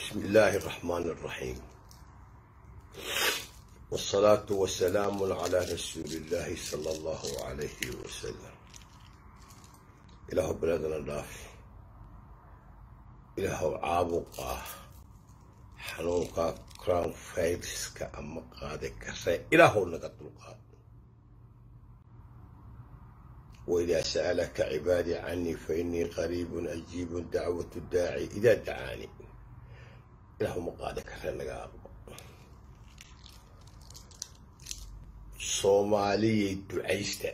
بسم الله الرحمن الرحيم، والصلاة والسلام على رسول الله صلى الله عليه وسلم. إله بلادنا دافي، إله عابقه حنوكا كرام فايلسكا أما قادة كسي إله نقطلقات. وإذا سألك عبادي عني فإني قريب أجيب دعوة الداعي إذا دعاني. إله مقادة كسي نقاط صومالي دعيستا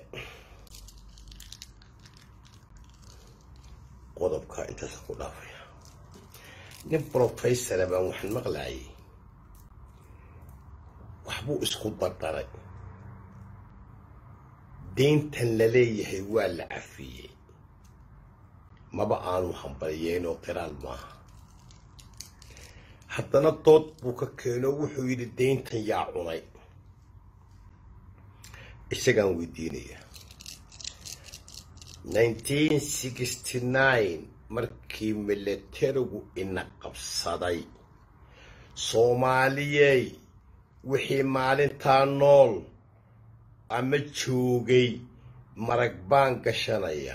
قضبكا انت سقودافيا نين بروفيسور بان وحن مقلاي وحبو اسكو دردري دينتن لليهي waa la cafiyey maba aanu hambaliyeen oo qiraal maaha haddana dood buu ka keeno wuxuu yidhi deyntan yaa cunay isagaan weydiinaya 1969 markii militarigu ina qabsaday Soomaaliyey wixii maalintaa nool ama joogay marag baan gashanaya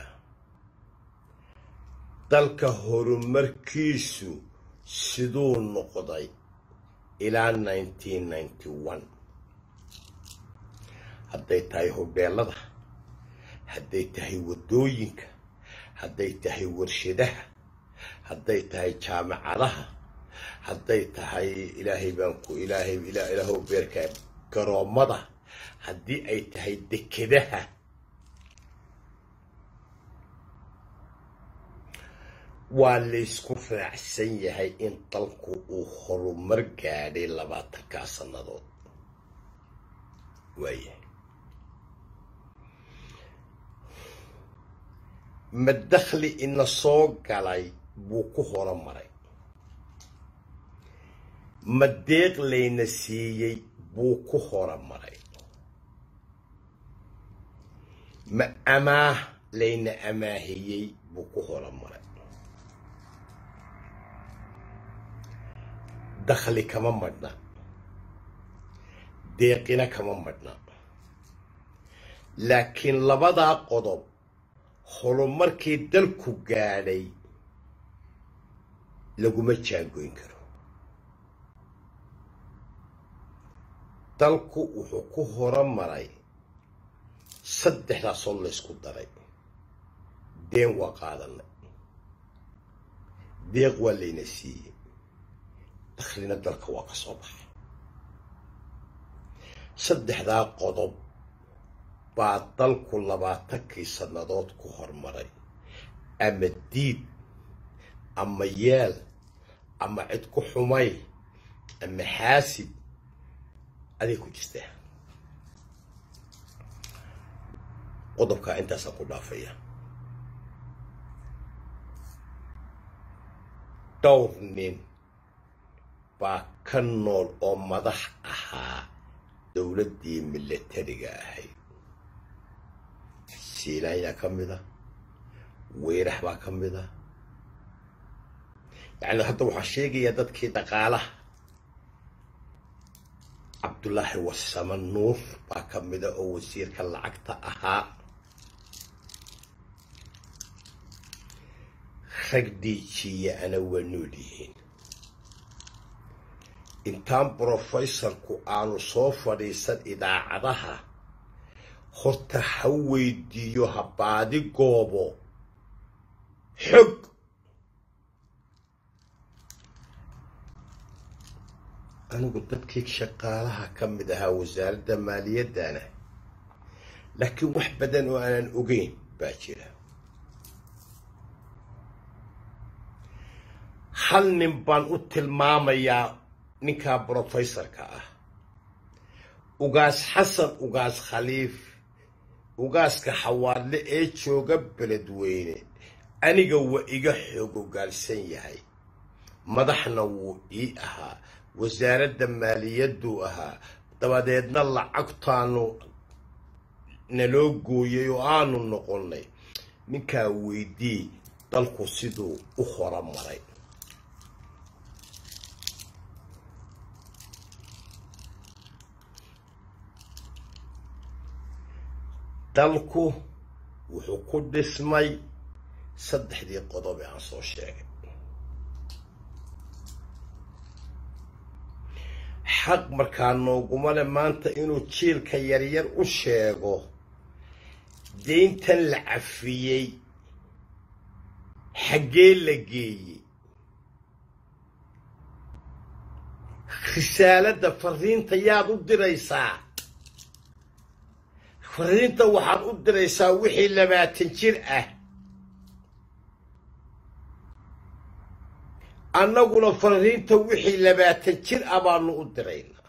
dalka horumarkiisu siduu noqday ilaa 1991 hadday tahay hoteelada hadday tahay wadooyinka hadday tahay warshadaha hadday tahay jaamacadaha hadday tahay ilaahay beerka garoomada haddii ay tahay dekedaha waa la isku raacsan yahay in dalku uu horumar gaadhay 20 sannadood waayahay madakhli ina soo galay buu ku horumaray madeeq layna siiyey buu ku horumaray ma amaah layna amaahiyey buu ku horumaray dakhli kama madna deeqina kama madna laakiin labadaa qodob horumarkii dalku gaadhay laguma jaangoyn karo dalku wuxuu ku horumaray saddexdaas oo la isku daray deen waa qaadanay deeq waa layna siiyey dakhlina dalka waa ka soo baxay saddexdaa qodob baa dalku 20 sannadood ku horumaray ama diid ama yeel ama cid ku xumay ama xaasib aday ku jirtaa qodobka intaas ku dhaafaya dhowr nin baa ka nool oo madax ahaa dowladdii militariga ahayd سيلايا كمدا ويرح با كمدا يعني حتى وحشيغي يدد كي دقاله عبد الله والسمن نور با كمدا او وزير كالعقتا اها خقدي شي انا ونوليين انتان بروفيسور كو انو صوفريسان اذاعدها horta ha weydiiyo habaadi goobo xog anigu dadkii shaqaalaha ka mid ahaa wasaaradda maaliyadana laakiin wax badan oo aanan ogeyn baa jira hal nin baan u tilmaamayaa ninkaa professorka ah ugaas xasan ugaas khaliif ugaaska xawaadle ee jooga beledweyne aniga waa iga xoog ogaalsan yahay madaxna wuu ii ahaa wasaaradda maaliyaddu ahaa dabadeedna lacagtaanu naloo gooyay oo aanu noqonnay ninkaa weydii dalku siduu u horumaray dalku wuxuu ku dhismay saddexdii qodob ee aan soo sheegay. xaq markaa nooguma leh maanta inuu jiilka yaryar u sheego deyntan la cafiyey xaggee la geeyey. risaaladda fariinta yaad u diraysaa? fariinta waxaad u diraysaa wixii 20 jir ah. annaguna fariinta wixii 20 jir ah baanu u diraynaa.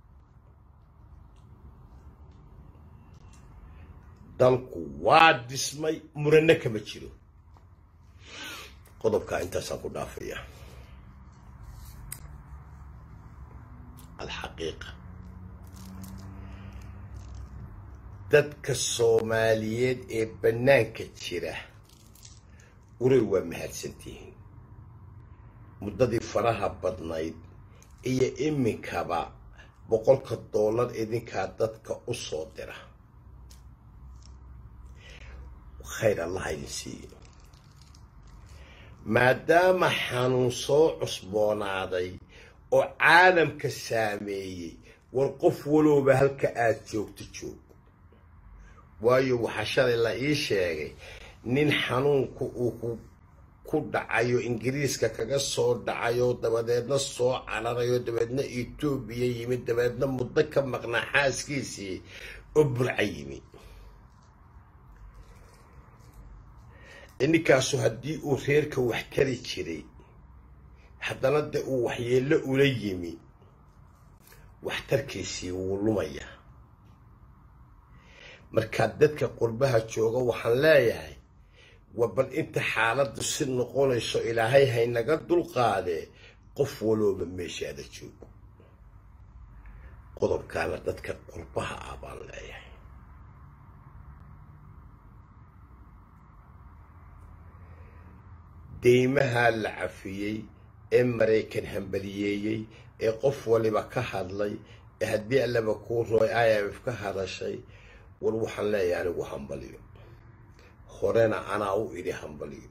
dalku waa dhismay, murano kama jiro. qodobka intaasaan ku dhaafaya. الحقيقة dadka Soomaaliyeed ee banaanka jira uray waa mahadsantihiin. muddadii faraha badnayd iyo iminkaba $100 idinkaa dadka u soo dira. khayr Allah idin siiyo. maadaama xanuun soo cusboonaaday oo caalamka saameeyey, war qof walooba halka aad joogto joog. waayo waxa shalay la ii sheegay nin xanuunku uu ku dhacayo ingiriiska kaga soo dhacayo, dabadeedna soo cararayo, dabadeedna Itoobiya yimid, dabadeedna muddo ka maqnaa xaaskiisii oo Burca yimid. inkaasu haddii uu reerka wax tari jiray, haddana de uu waxyeello ula yimi, waxtarkiisii wuu lumaya. markaa dadka qurbaha jooga waxaan leeyahay, wabal inta xaaladdu si noqonayso ilaahay haynaga dulqaadee qof walooba meeshaada joogo. qodobkaana dadka qurbaha ah baan leeyahay. deymaha la cafiyey ee Maraykan hambaliyeeyey ee qof waliba ka hadlay ee haddii allaba kuu rooy IMF ka hadashay, war waxaan leeyahay anigu hambaliyo. horena anaa u idhi hambaliyo.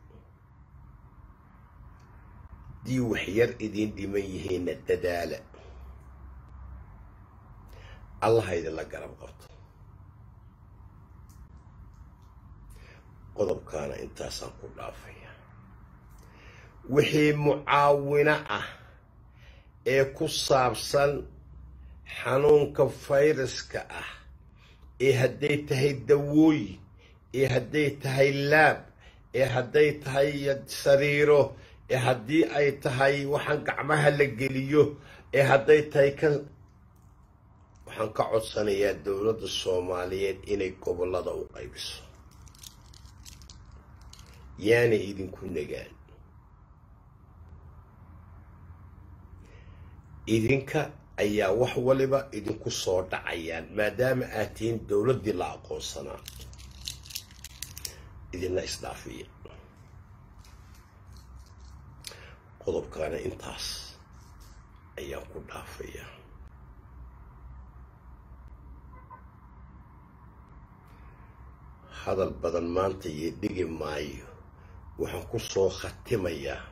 dii wax yar idin dhiman yihiinna dadaala. allah idinla garab qabto. qodobkaana intaasaan ku dhaafaya. wixii mucaawino ah ee ku saabsan xanuunka fayraska ah, ee hadday tahay dawooyin, ee hadday tahay laab, ee hadday tahay sariiro, ee haddii ay tahay waxaan gacmaha la geliyo, ee hadday tahay kan, waxaan ka codsanayaa dowladda Soomaaliyeed inay gobollada u qaybiso. yaana idinku nagaan. idinka ayaa wax waliba idinku soo dhacayaan maadaama aad tihiin dowladdii la aqoonsanaa. idinla isdhaafiya. qodobkaana intaas ayaan ku dhaafaya. hadal badan maanta iyo dhigi maayo. waxaan ku soo khatimayaa,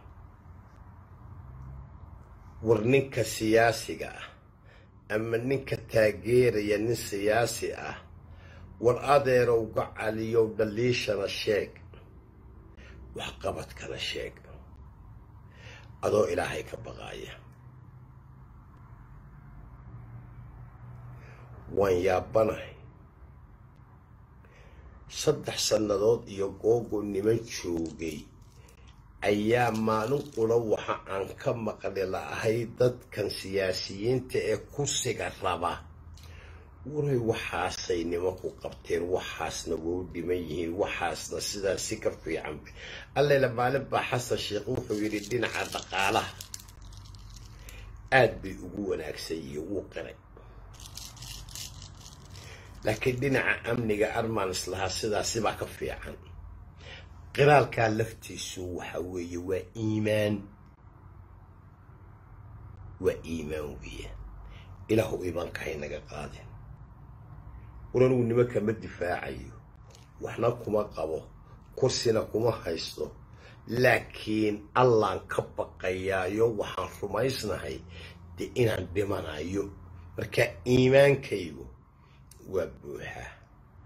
war ninka siyaasiga ah ama ninka taageeraya nin siyaasi ah, war adeerow gacaliyow dhaliishana sheeg, waxqabadkana sheeg, adoo ilaahay ka baqaaya. waan yaabanahay. 3 sannadood iyo googo niman joogay ayaa maalin qula waxa aan ka maqli lahay dadkan siyaasiyiinta ee kursiga raba. waray waxaasay nimanku qabteen, waxaasna wuu dhiman yihiin, waxaasna sidaas si ka fiican. allayla maalin baa xasan sheekh wuxuu yidhi dhinaca dhaqaalaha aad bay ugu wanaagsan yihiin, wuu qiray. laakiin dhinaca amniga armaan islahaa sidaasi baa ka fiican. qiraalkaa laftiisu waxa weeye waa iimaan. waa iimaan weeye. ilaahu iimaanka haynaga qaadin. ورانو نمكا ما دفاعيو waxna kuma qabo kursina kuma haysto laakiin allaan ka baqayaayo waxaan rumaysnahay dee inaan dhimanayo marka iimaankaygu waa buuxaa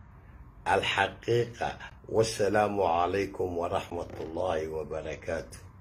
الحقيقة والسلام عليكم ورحمة الله وبركاته.